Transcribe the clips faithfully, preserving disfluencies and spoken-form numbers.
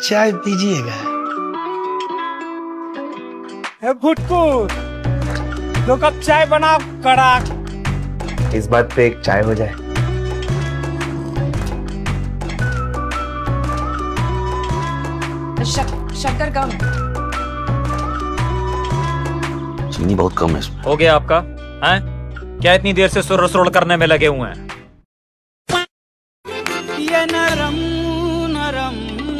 चाय पीजिएगा? भुटकू, दो कप चाय बनाओ कड़ाक। इस बात पे एक चाय हो जाए। शक, शक्कर कम। चीनी बहुत कम है इसमें। हो गया आपका? हैं? क्या इतनी देर से सुर सुर करने में लगे हुए हैं? ये नरम नरम।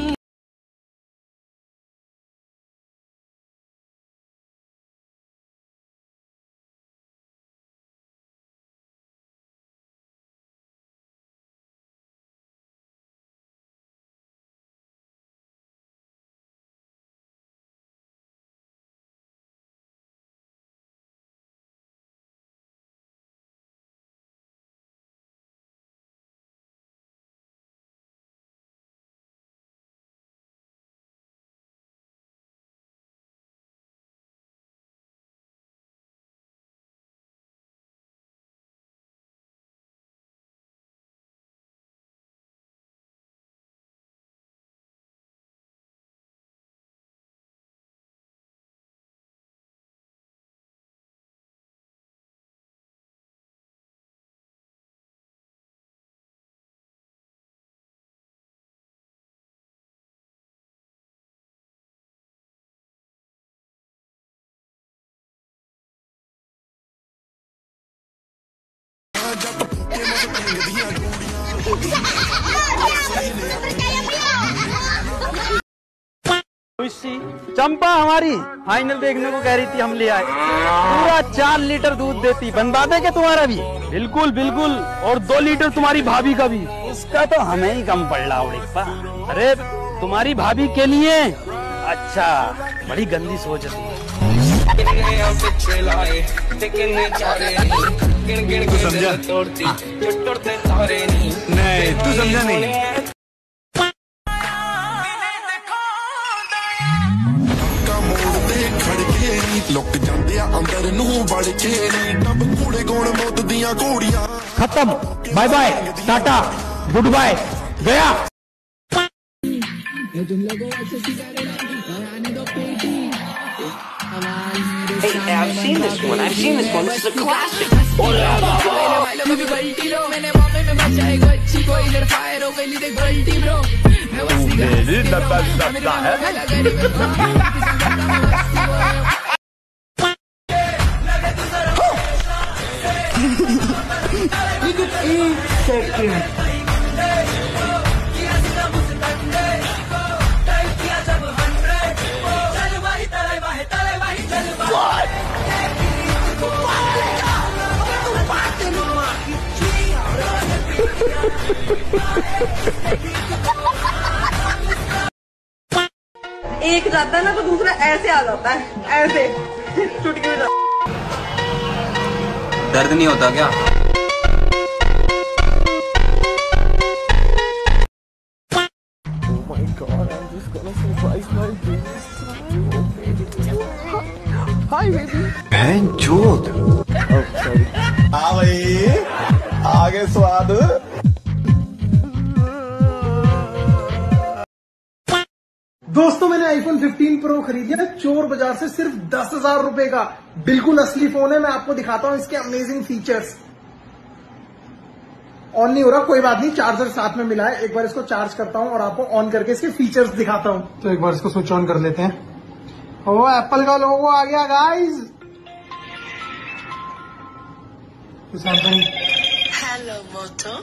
चंपा हमारी फाइनल देखने को कह रही थी, हम ले आए। पूरा चार लीटर दूध देती, बनवा दे क्या तुम्हारा भी? बिल्कुल बिल्कुल, और दो लीटर तुम्हारी भाभी का भी। उसका तो हमें ही कम पड़ रहा उड़ीपा। अरे तुम्हारी भाभी के लिए? अच्छा, बड़ी गंदी सोच है। तू समझा? नहीं, तू समझा नहीं। लुक जाते अंदर नू बड़ के तब कूड़े गौण मौत दियां घोड़ियां। खत्म, bye bye, ta-ta, good bye, गया। Hey, I've seen this one. I've seen this one. This is a classic. एक जाता है ना तो दूसरा ऐसे आ जाता है, ऐसे चुटकी में। दर्द नहीं होता क्या? बहन चोद। हाँ भाई, आगे स्वाद। दोस्तों मैंने आईफोन फिफ्टीन प्रो खरीदा चोर बाजार से सिर्फ दस हजार रुपए का। बिल्कुल असली फोन है। मैं आपको दिखाता हूं इसके अमेजिंग फीचर्स। ऑन नहीं हो रहा, कोई बात नहीं, चार्जर साथ में मिला है। एक बार इसको चार्ज करता हूं और आपको ऑन करके इसके फीचर्स दिखाता हूं। तो एक बार इसको स्विच ऑन कर लेते हैं। ओ एप्पल का लोगो आ गया guys. Hello Moto.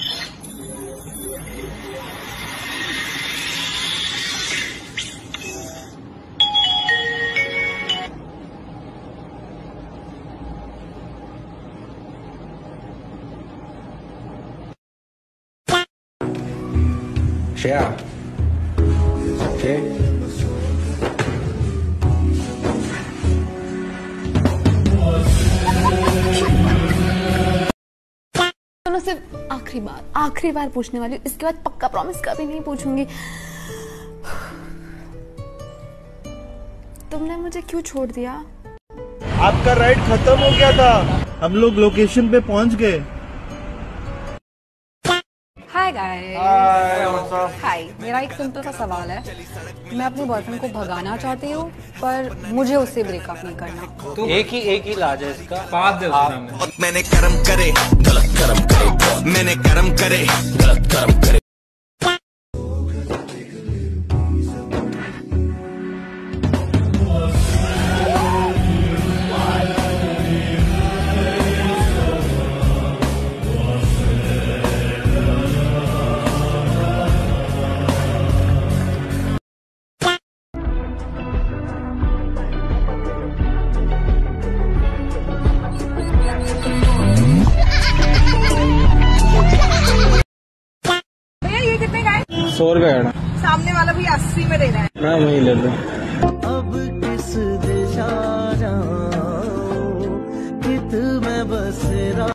Shreya, okay? तो सिर्फ आखिरी बार आखिरी बार पूछने वाली हूँ, इसके बाद पक्का प्रॉमिस कभी नहीं पूछूंगी। तुमने मुझे क्यों छोड़ दिया? आपका राइड खत्म हो गया था, हम लोग लोकेशन पे पहुंच गए। हाय गाइस हाय, मेरा एक सिंपल सा सवाल है। मैं अपने बॉयफ्रेंड को भगाना चाहती हूँ पर मुझे उससे ब्रेकअप नहीं करना। तो एक ही एक ही इलाज है इसका, बात दे उसके। मैंने कर्म करे गलत कर्म करे, मैंने कर्म करे गलत कर्म करे। सौ रुपए का सामने वाला भी अस्सी में दे रहा है। मैं वही ले लूं। अब किस दिशा जाऊं, कित में बस रहा।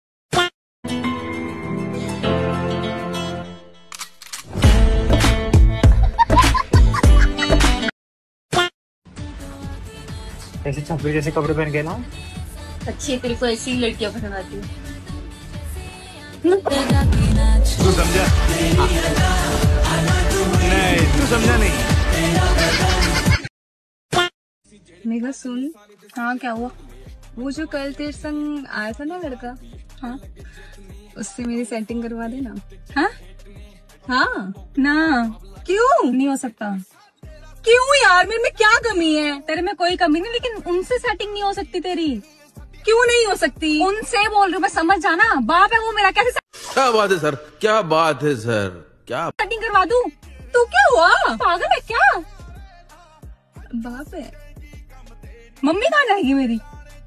ऐसे छपरी जैसे कपड़े पहन के ना अच्छी, तेरे को ऐसी लड़कियां पसंद आती है। तू समझा नहीं, तू समझा नहीं। मेघा सुन। हाँ क्या हुआ? वो जो कल तेरे संग आया था ना लड़का, हाँ उससे मेरी सेटिंग करवा देना। हाँ हाँ ना, क्यों नहीं हो सकता? क्यों यार, मेरे में क्या कमी है? तेरे में कोई कमी नहीं, लेकिन उनसे सेटिंग नहीं हो सकती तेरी। क्यों नहीं हो सकती? उनसे बोल रही हूँ मैं, समझ जाना। बाप है वो मेरा, कैसे क्या बात है सर, क्या बात है सर, क्या सेटिंग करवा दूं? तू क्या हुआ, पागल है क्या? बाप है। मम्मी कहाँ जाएगी मेरी?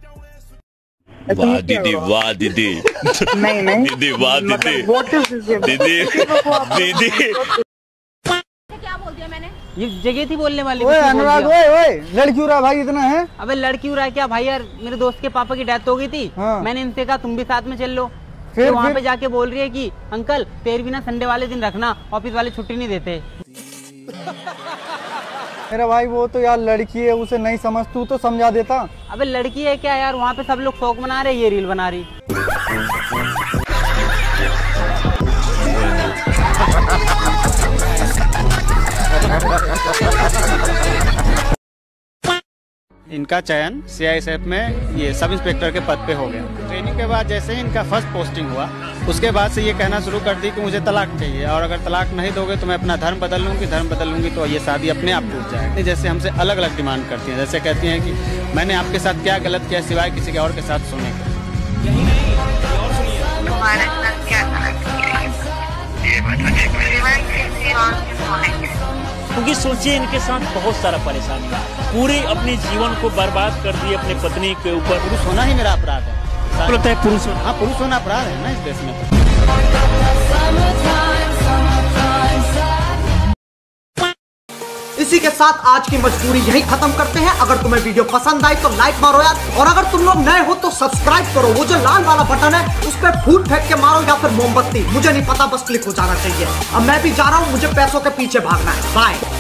वाह दीदी, वाह दीदी, नहीं नहीं दीदी, वाह दीदी, दीदी, दीदी। क्या बोल दिया मैंने? ये जगह थी बोलने वाली। ओए अनुराग, ओए ओए लड़की हो रहा भाई इतना है? अबे लड़की हो रहा है क्या भाई? यार मेरे दोस्त के पापा की डेथ हो गई थी। हाँ। मैंने इनसे कहा तुम भी साथ में चल लो। फिर वहाँ पे जाके बोल रही है कि अंकल तेरे भी ना संडे वाले दिन रखना, ऑफिस वाले छुट्टी नहीं देते। मेरा भाई वो तो यार लड़की है, उसे नहीं समझ, तू तो समझा देता। अबे लड़की है क्या यार, वहाँ पे सब लोग शौक मना रहे, ये रील बना रही। इनका चयन सीआईएसएफ में ये सब इंस्पेक्टर के पद पे हो गया। ट्रेनिंग के बाद जैसे ही इनका फर्स्ट पोस्टिंग हुआ, उसके बाद से ये कहना शुरू कर दी कि मुझे तलाक चाहिए, और अगर तलाक नहीं दोगे तो मैं अपना धर्म बदल लूंगी, धर्म बदल लूंगी तो ये शादी अपने आप टूट जाएगी। जैसे हमसे अलग अलग डिमांड करती हैं, जैसे कहती हैं कि मैंने आपके साथ क्या गलत किया सिवाय किसी के और के साथ सोने का। क्योंकि सोचिए इनके साथ बहुत सारा परेशानी है, पूरे अपने जीवन को बर्बाद कर दिए अपने पत्नी के ऊपर। पुरुष होना ही मेरा अपराध है। लगता है पुरुष हाँ पुरुष होना अपराध है ना इस देश में। इसी के साथ आज की मजबूरी यही खत्म करते हैं। अगर तुम्हें वीडियो पसंद आई तो लाइक मारो यार, और अगर तुम लोग नए हो तो सब्सक्राइब करो। वो जो लाल वाला बटन है उस पर फूट फेंक के मारो या फिर मोमबत्ती, मुझे नहीं पता, बस क्लिक हो जाना चाहिए। अब मैं भी जा रहा हूँ, मुझे पैसों के पीछे भागना है। बाय।